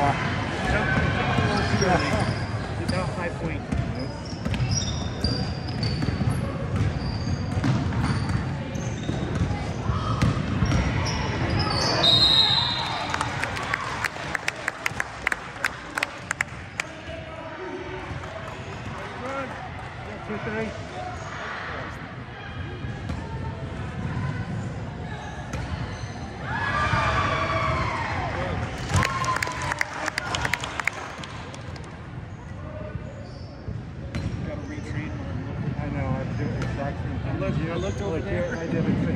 It's about High Point. I looked over there. I did it.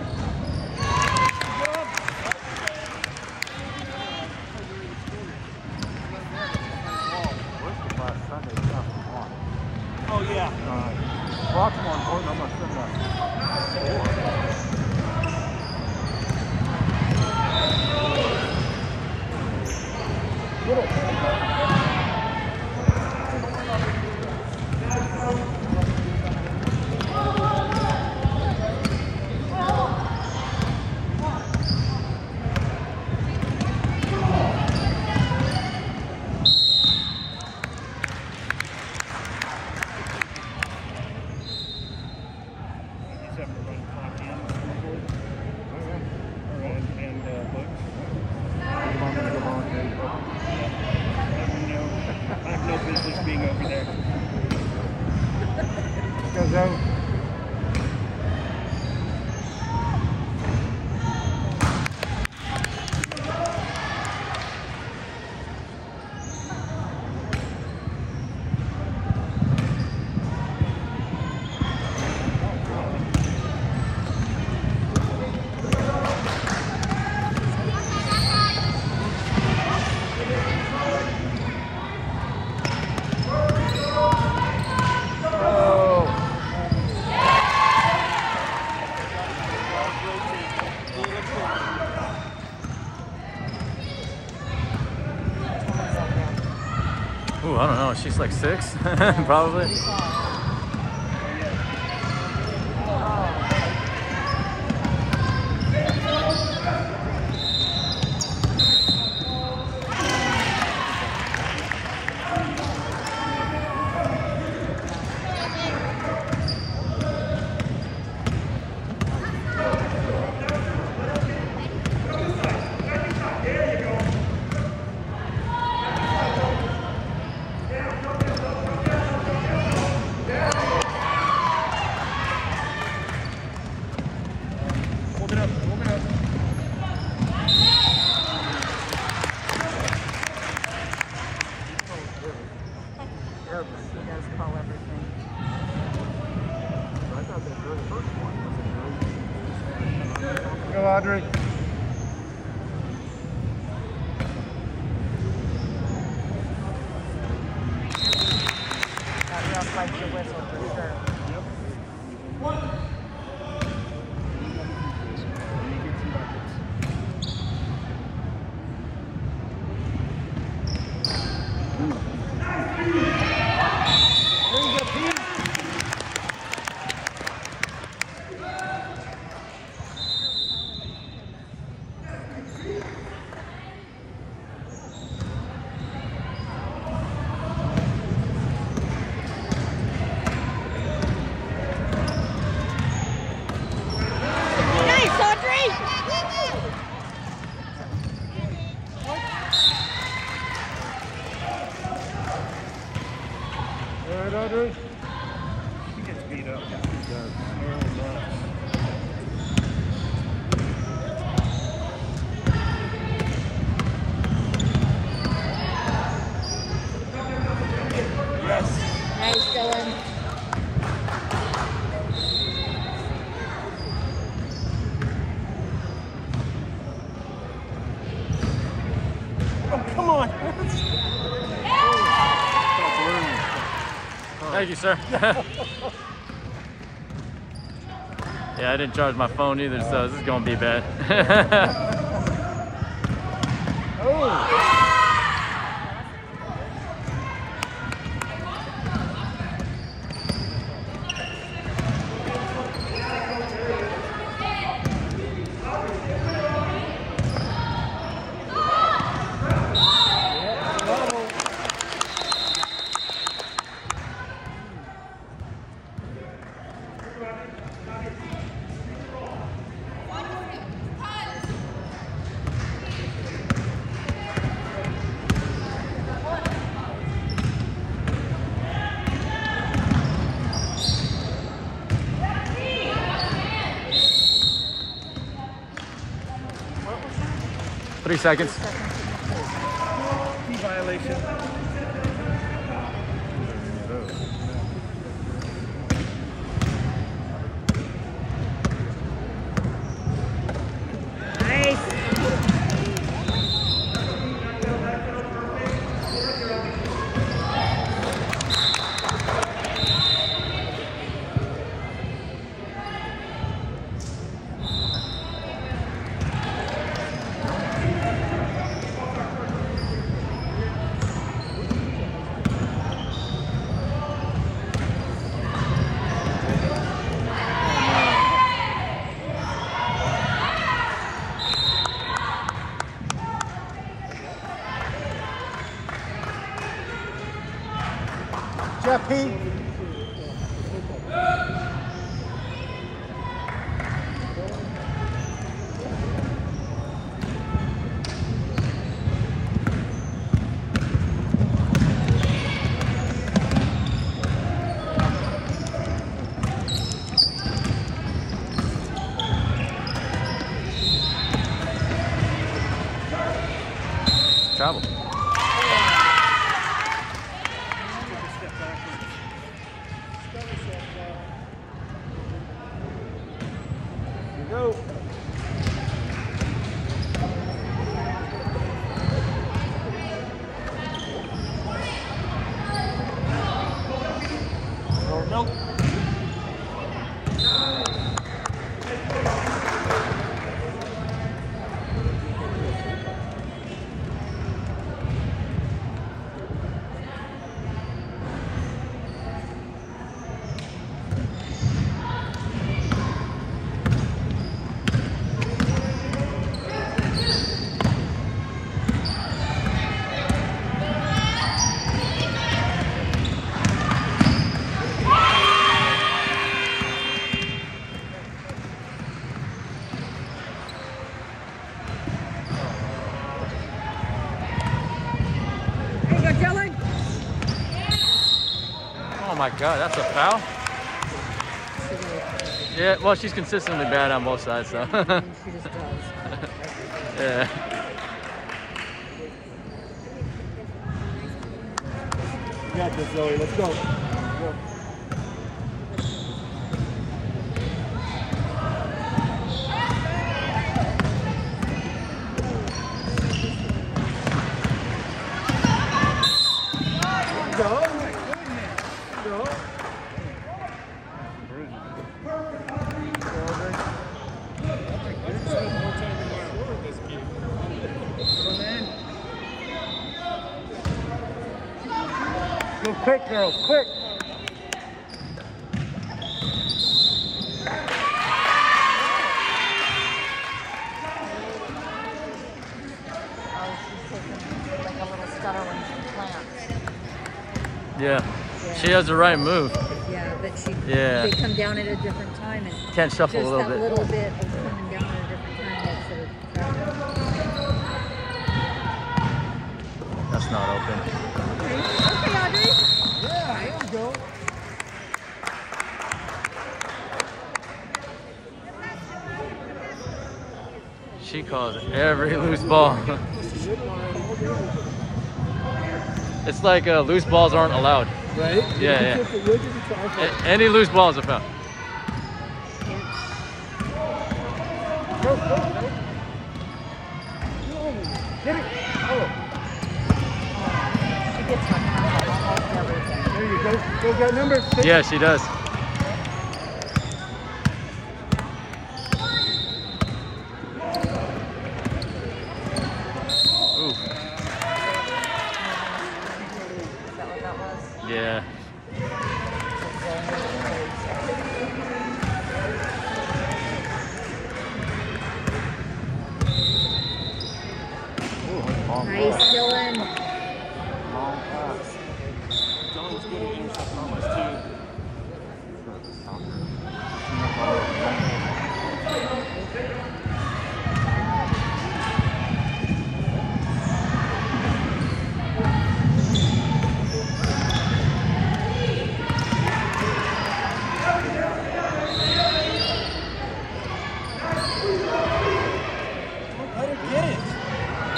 Oh yeah. Lots more important. I'm gonna send Ooh, I don't know. She's like 6, probably. Go, Audrey. That like your whistle for sure. Audrey. He gets beat up. He does. Yes. Nice, Dylan. Oh, come on. Thank you, sir. Yeah, I didn't charge my phone either, so this is gonna be bad. 3 seconds. Key violation. Jeff P. Travel. Go. Nope. Oh my God, that's a foul? Yeah, well, she's consistently bad on both sides, so. She just does. Yeah. You got this, Zoe. Let's go. Go quick, girls, quick. Like a little stutter when she plants. Yeah. She has the right move. Yeah, but Yeah. they come down at a different time, and Can't shuffle just a little that bit. little bit of coming down at a different time makes it a problem. That's not open. Okay, Audrey. Yeah, here we go. She calls every loose ball. It's like loose balls aren't allowed. Right? Yeah, yeah. Any loose ball is a foul. Go, go, go. Hit it. Oh. She gets her hands on almost everything. There you go. Go get numbers. Yeah, she does. Ooh. Is that what that was? Yeah. Nice, Dylan. Long pass. Dylan was good at intercepting almost too. Let her get it.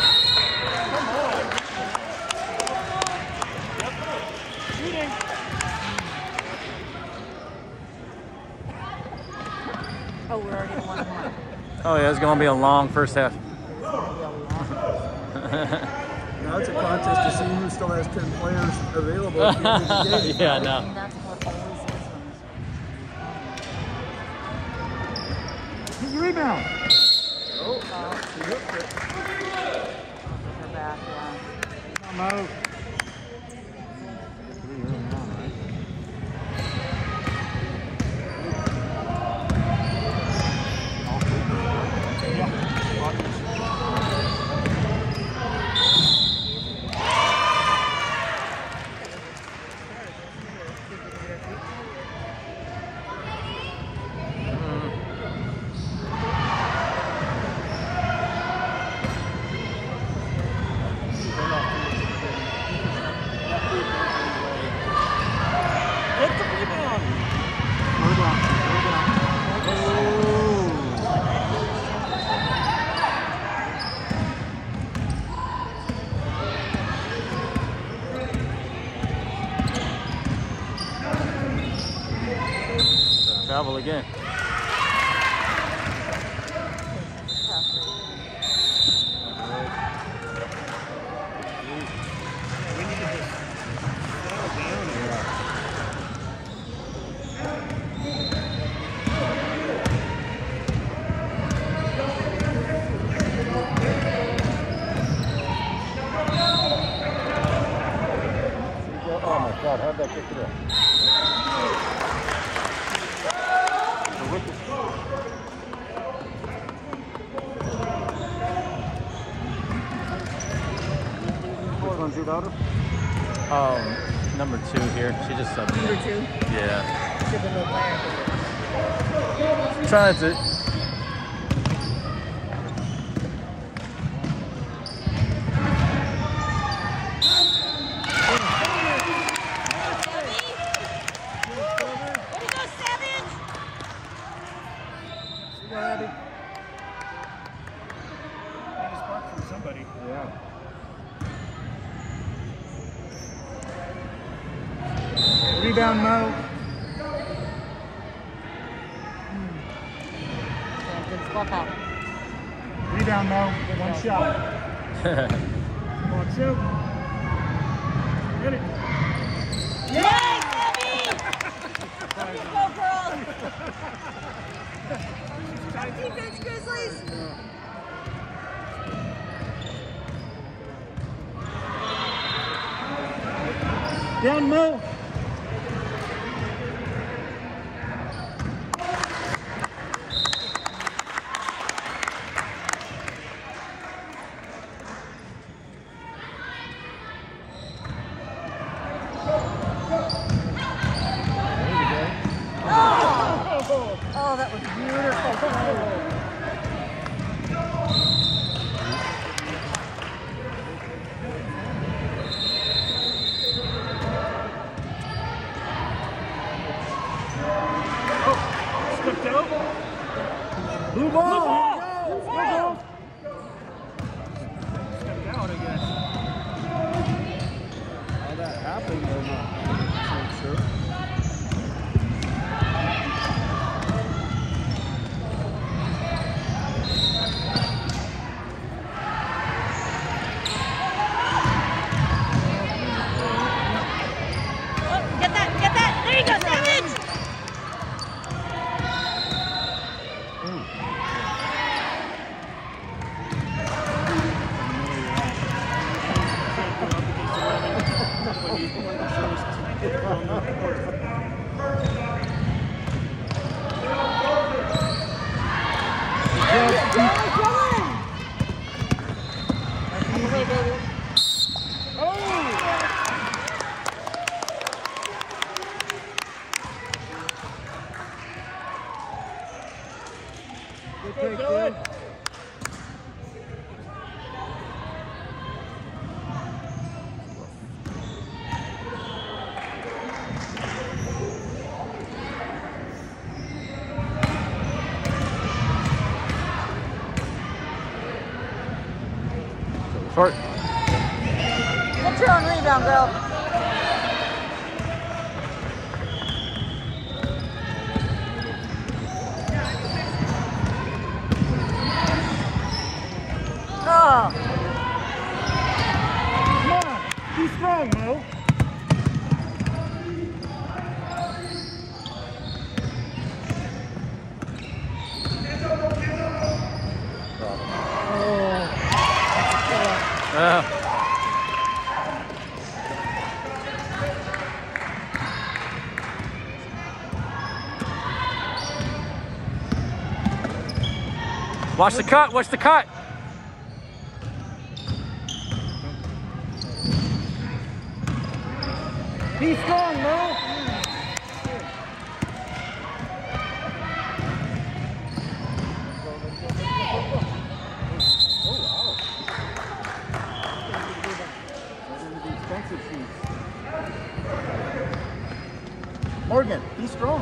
we're already at 1-1. Oh yeah, it's gonna be a long first half. Now it's a contest to see who still has 10 players available at the end of the game. Yeah, I no. mean, that's what always is on this. Get your rebound. Oh, Oh, she hooked it. her back, yeah. Come out. Travel again. Oh my God, how'd that kick it up? Which one's your daughter? Number 2 here. She just subbed in. Number 2? Yeah. Should be a little player. Trying to. Somebody. Yeah. Rebound, Mo. Yeah, good swap out. Rebound, Mo. One shot. Come on, shoot. Get it. Yay, Debbie! Go, girls! Defense, Grizzlies! Down, Mo. Oh, that was beautiful. Slipped out. Blue ball. Here we go. Stepped out, I guess. How that happened, I'm not sure. Get that, get that. There you go, Savage. Good take, Dylan. Short. Get your own rebound, girl. Oh. Come on. Be strong, Mo. Watch the cut, watch the cut. Be strong, Mo. Morgan, be strong.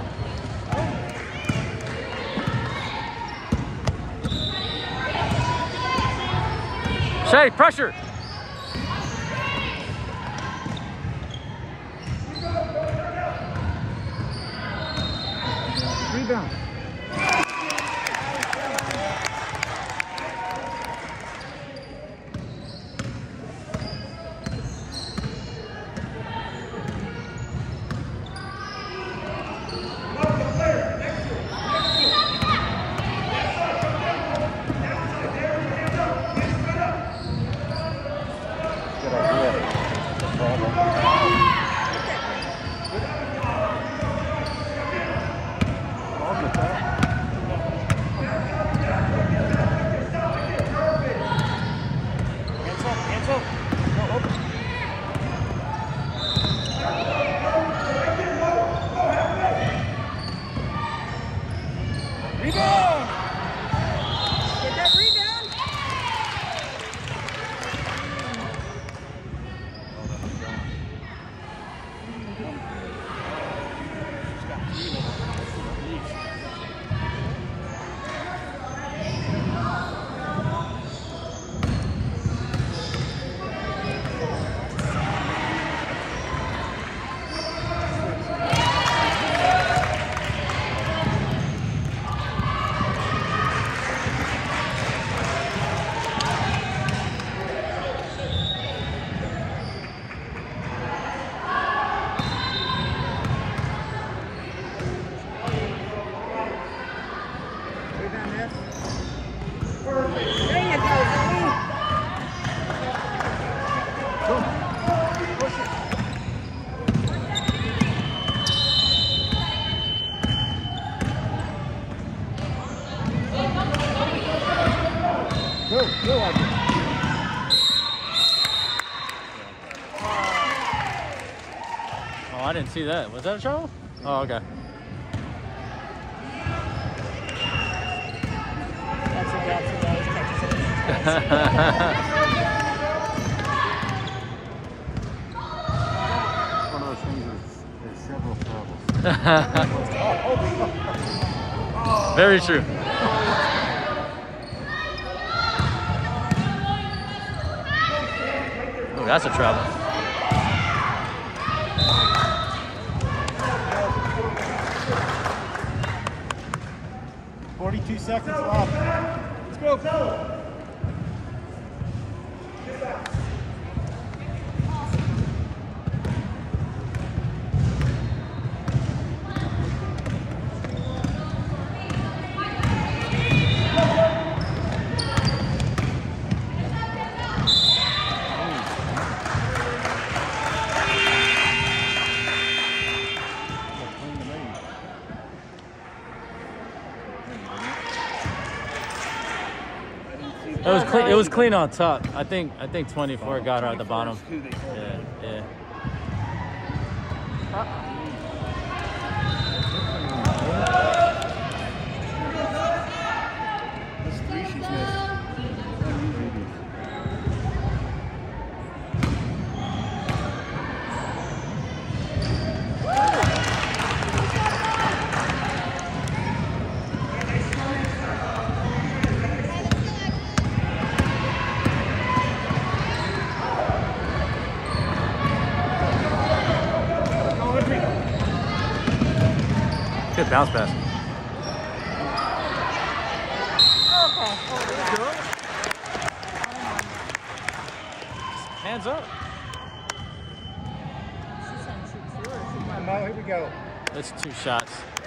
Shay, pressure. Rebound. Oh, I didn't see that. Was that a travel? Oh, okay. One of those things is several travels. Very true. Oh, that's a travel. Seconds left. Let's go. It was clean. It was clean on top. I think 24 got her at the bottom. Yeah, yeah. That's three she's missed. Good bounce pass. Okay. Hands up. She's saying shoot two or shoot one. Mo, here we go. That's 2 shots.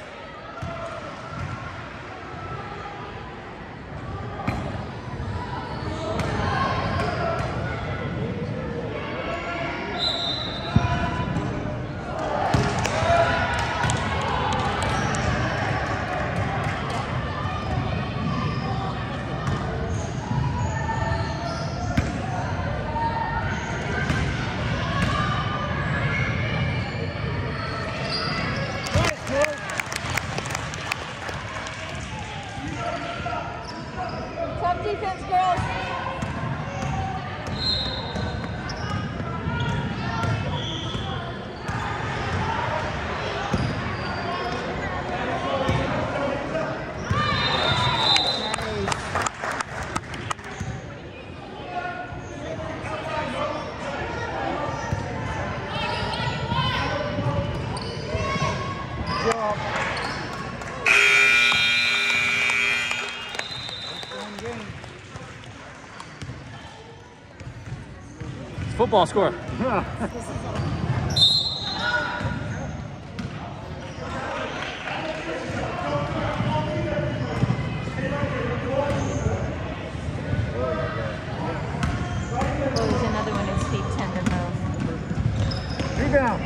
Tough defense, girls. Football score. Oh, there's another one who's feet tender move. Rebound.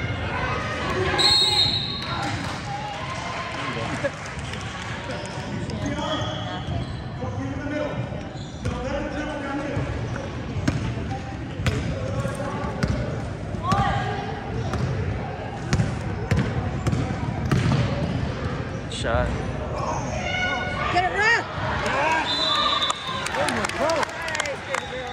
Shot. Get it right. There you go. Nice, baby girl.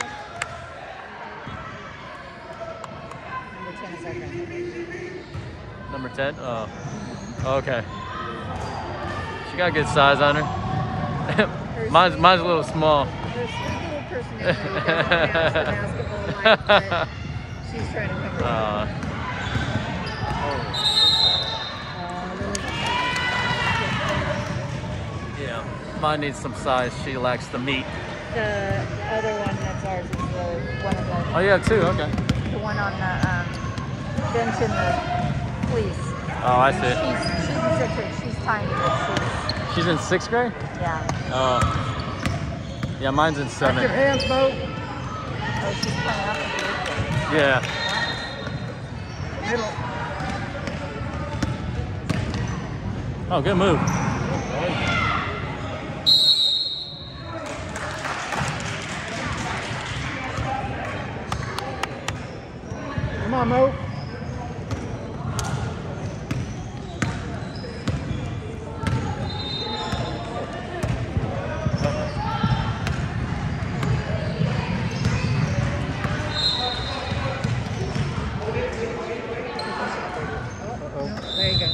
Number 10 is open. Number 10? Oh. Okay. She got good size on her. mine's a little small. Her sweet little personality doesn't match the basketball life that she's trying to cover up. Yeah. Mine needs some size. She lacks the meat. The other one that's ours is the one of the, Oh, you have 2? Okay. the one on the bench in the fleece. Oh, I see. She's in sixth grade. She's tiny, but She's in 6th grade? yeah. Oh. Yeah, mine's in Back 7th. your hands, Mo. Oh, she's playing up with the Yeah. Middle. Oh, good move. Come on, Mo. There you go.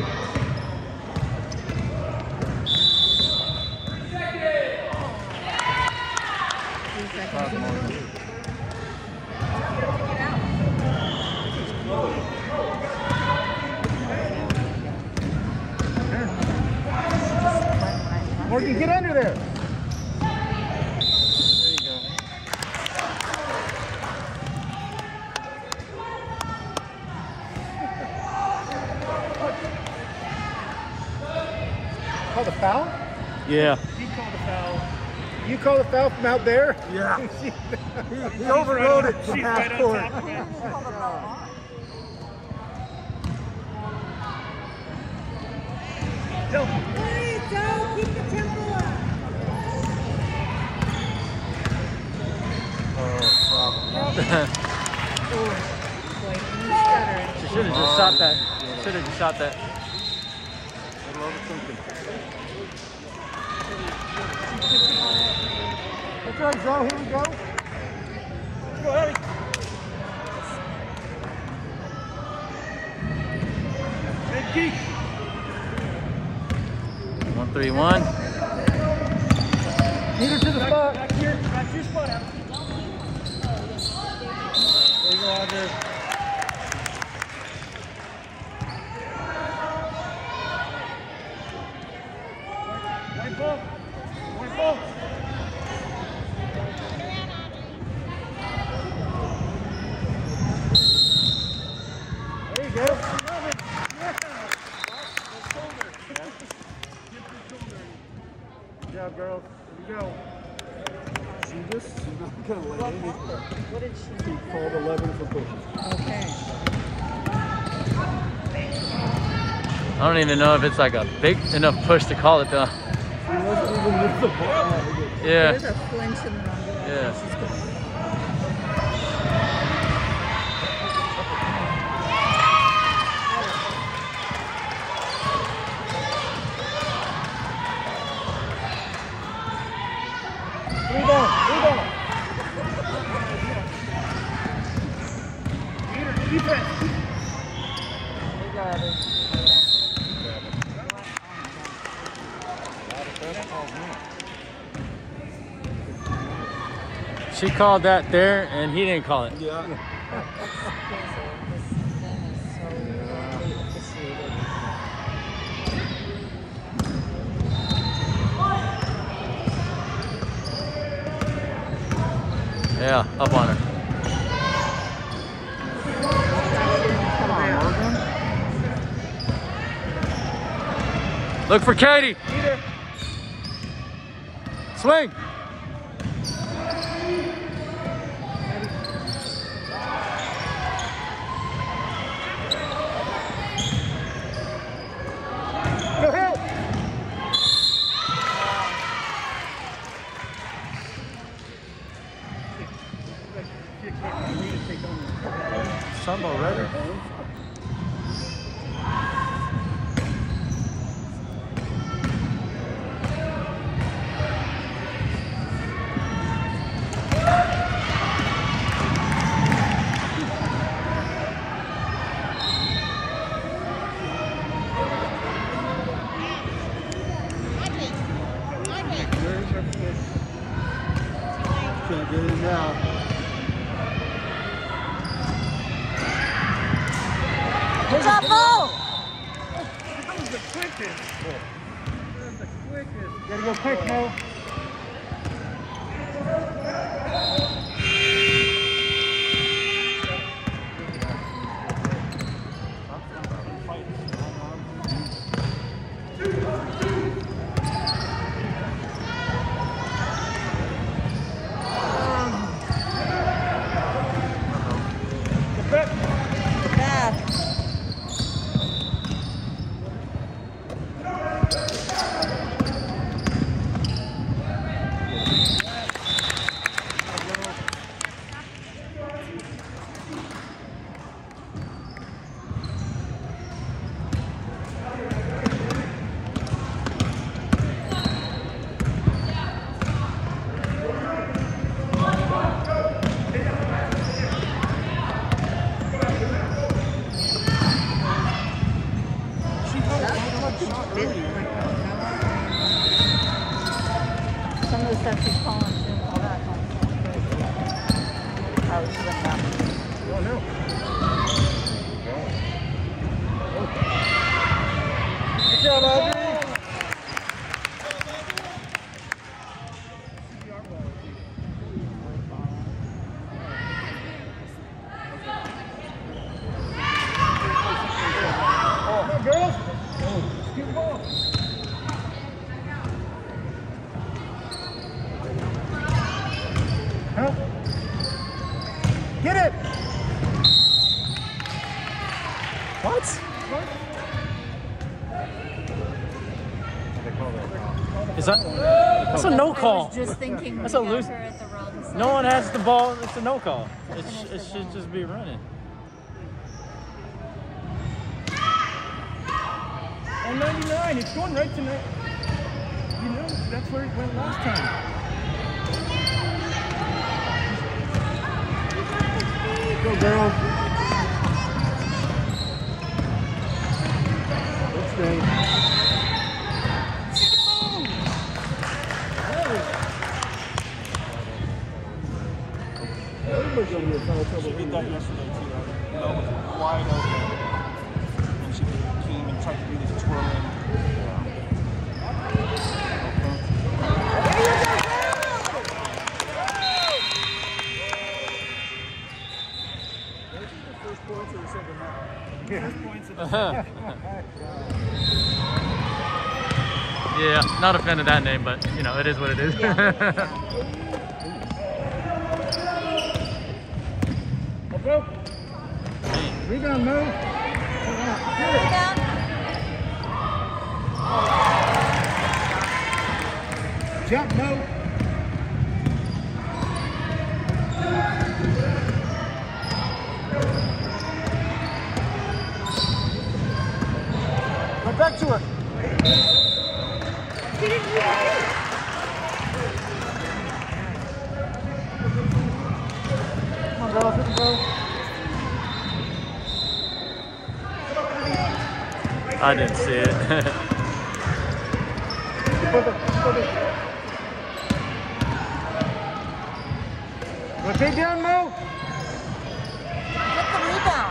Morgan, get under there. There you go. Call the foul? Yeah. He called the foul. You call the foul from out there? Yeah. He overrode it from half court. Hey, Joe, keep the tempo up. Boy, you stuttering. She should have just shot that. Should have just shot that. That's right, Joe. Here we go. Let's go, Eddie. Ed Geek. 1-3-1. Meet her to the spot. Back to your spot, Adam. There you go, Audrey. White ball. White ball. Good job, girls. Here we go. She's not going to let anything. What did she She do? called 11 for pushing. Okay. I don't even know if it's like a big enough push to call it though. She wasn't even with the ball. Yeah. There's a flinch in the run. Yeah. She's going. She called that there, and he didn't call it. Yeah. This thing is so officiated. Yeah, up on her. Come on, Look for Katie. Swing. Sumbo ready? Can't get in now. Good job, Bo! That was the quickest. That was the quickest. You gotta go quick, Mo. Bad. Some of the stuff she's calling too, all that kind of stuff. Crazy. Oh, she went down. Oh, no. Good job, Audrey. Come on, girls. Let's get the ball. Huh? Get it! What? Is that? That's a no I call. was just thinking That's we a got loose- her at the wrong side. No one has the ball. It's a no call. It should just be running. On 99, it's going right tonight. You know, that's where it went last time. Go, girl. Let's go. Everybody's going to be in foul trouble. She did that yesterday too. It was wide open, and she came and tried to do this twirling. First points of the second half. First points of the second. Yeah, not a fan of that name, but you know, it is what it is. Go. Rebound, Mo. Rebound. Jump, Mo. Go back to her. Come on, girls. Hit the go. I didn't see it. Rotate down, Mo. Get the rebound.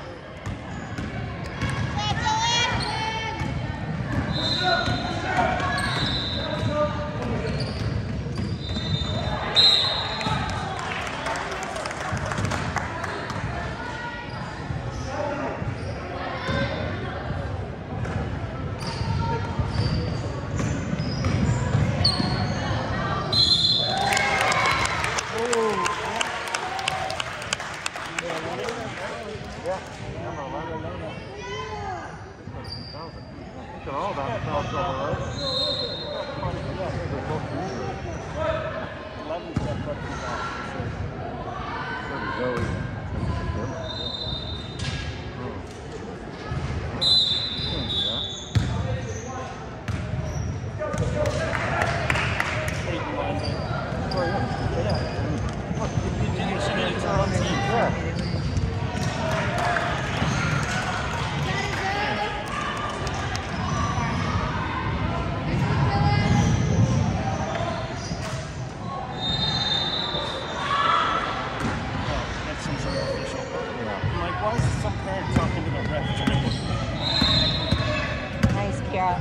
Nice, Kara.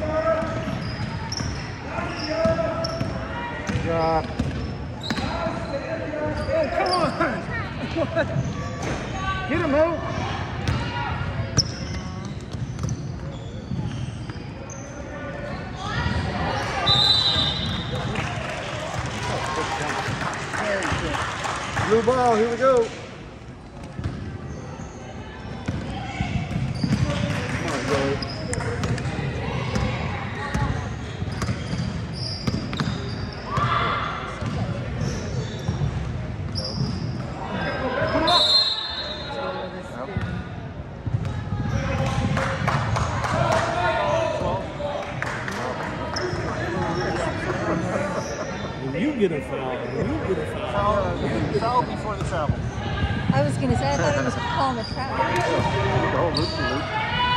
Good job. Oh, come on. Get him, Mo. Blue ball, here we go. Come on, Joey. You get a foul. You get a foul. Foul before the travel. I was going to say, I thought he was calling the travel. Oh, loop to loop.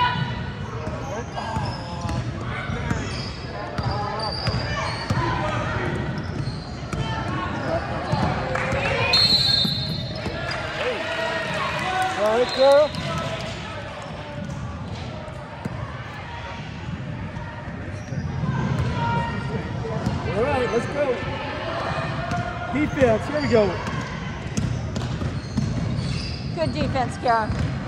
All right, girl. All right, let's go. Defense, here we go. Good defense, Kara.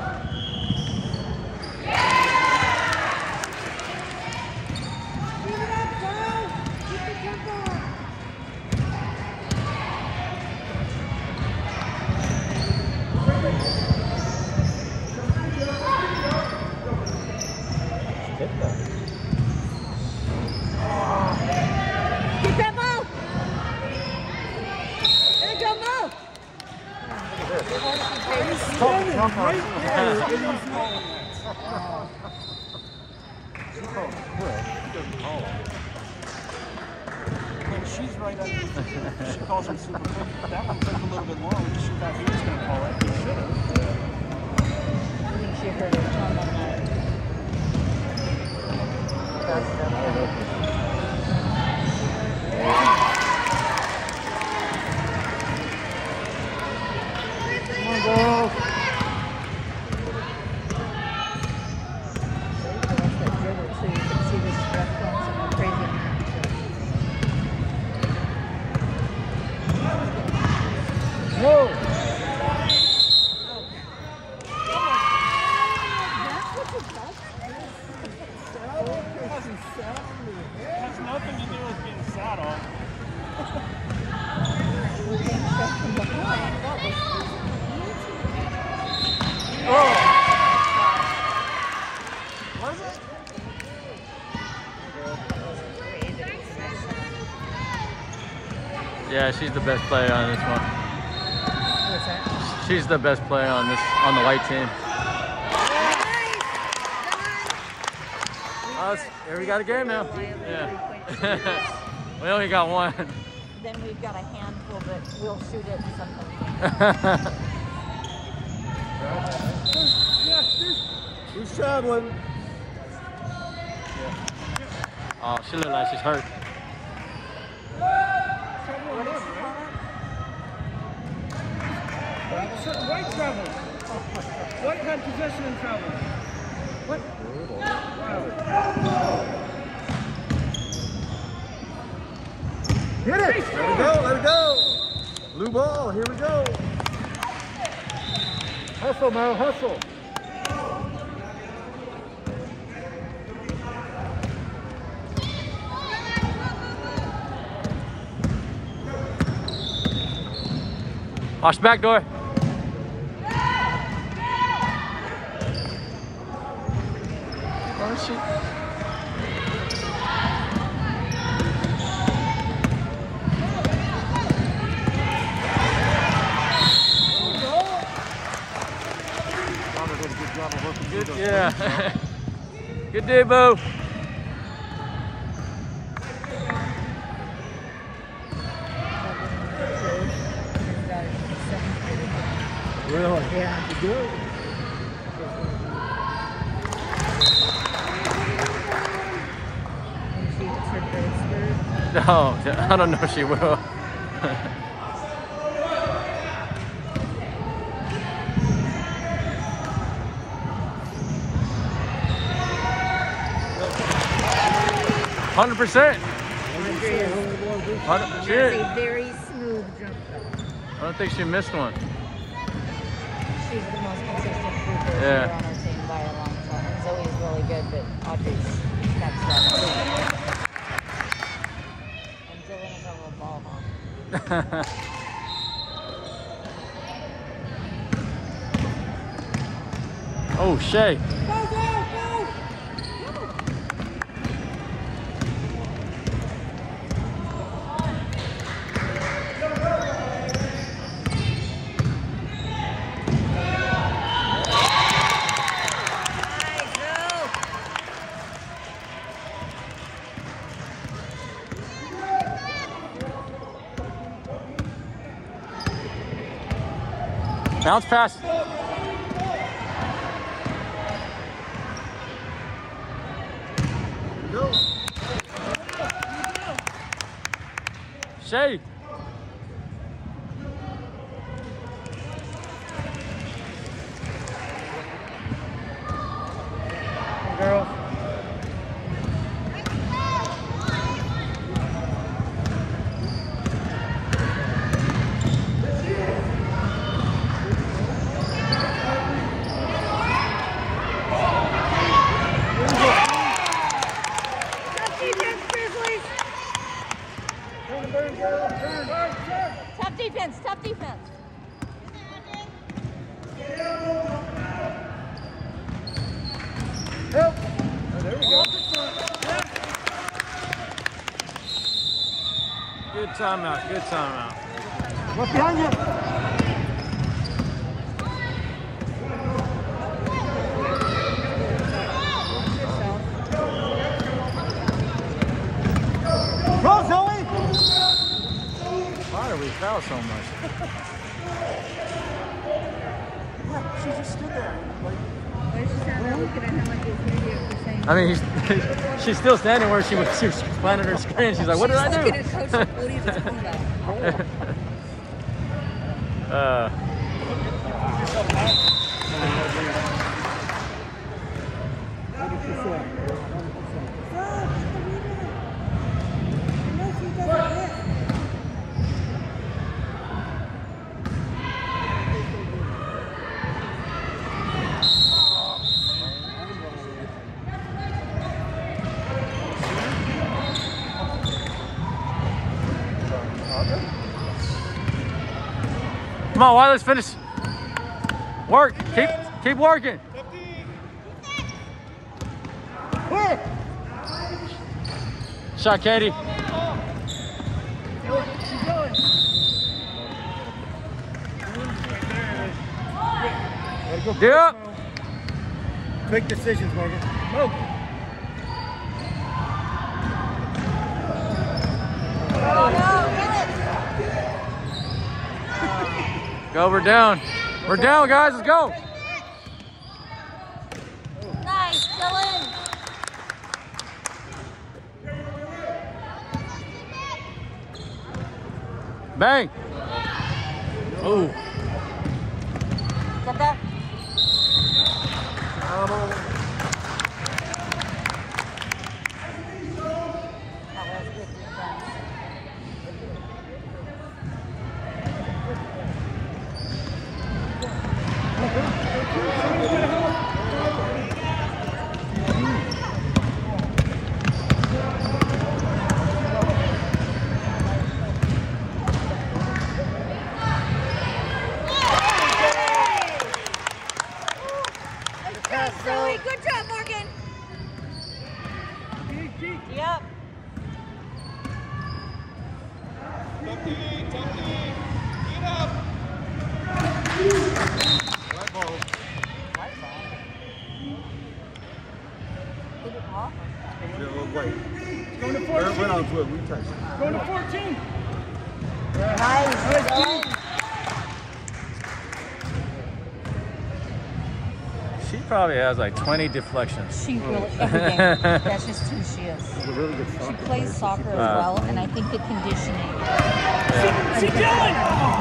Get that ball! There you go, Mo! And she's right up. She calls him super quick. That one took a little bit long. She thought he was going to call it. He should have. I think she heard her tongue on that. Come on, girls. Go. Yeah, she's the best player on this one. What's that? She's the best player on the white team. Oh, here we got a game now. Yeah. We only got one. Then we've got a handful, but we'll shoot it something. Who's traveling? Oh, she looks like she's hurt. White travel. White had possession and travel. What? Hit it! Let it go, let it go! Blue ball, here we go. Hustle, Mo, hustle. Watch back door. Oh, shit. Good, yeah. Good day, Bo. Really? Yeah. Good. And she hits her grade skirt. No, I don't know if she will. 100%. That's a very smooth jump. I don't think she missed one. She's the most consistent trooper Yeah. on our team by a long shot. And Zoe's really good, but Audrey's next level. And Dylan is a little ball hawk. Oh, Shay. Bounce pass. Go. Shay. Girls. Tough defense, tough defense. Help. Oh, there we go. Good timeout. Good timeout. What's behind you? Go, Zoe! Why do we foul so much? She just stood there. Like, Why is she standing there looking at him like this idiot for saying? I mean, she's still standing where she was planning her screen. She's like, what did I do? Looking at Coach, what are you talking about? Come on, Wiley, let's finish. Work. Keep working. Shot, Katie. Keep going. Yep. Quick decisions, Morgan. Go. Go, we're down. We're down, guys. Let's go. Nice, Dylan. Bang. Oh. Get that? Zoe, good job, Morgan. Yep. White ball. Did it off? Wait. Going to Where 14. went on foot? We touched it. Going to 14. Nice, Dylan. She probably has like 20 deflections. She really, every game. That's just who she is. It's a really good She soccer plays player. soccer as well, and I think the conditioning. See Dylan.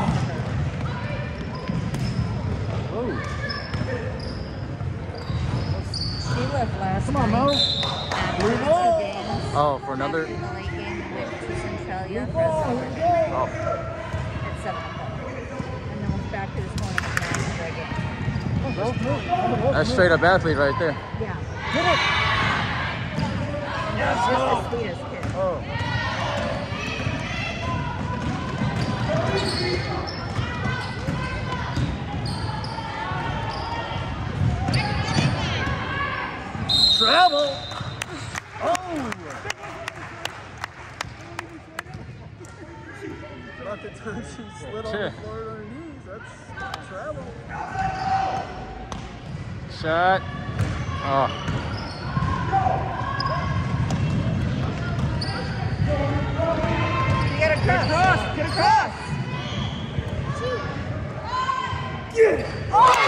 She left last Come on, Mo. night after the games. Oh, for another. After the late game, we went to Centralia for a soccer game Oh, at 7 o'clock. And then we're back to this morning for a game. that's straight up athlete right there. Yeah. And she's the sweetest kid. Travel. About the time she slid on the floor on her knees. That's travel. Shot. Oh. You get across. Get across. Oh!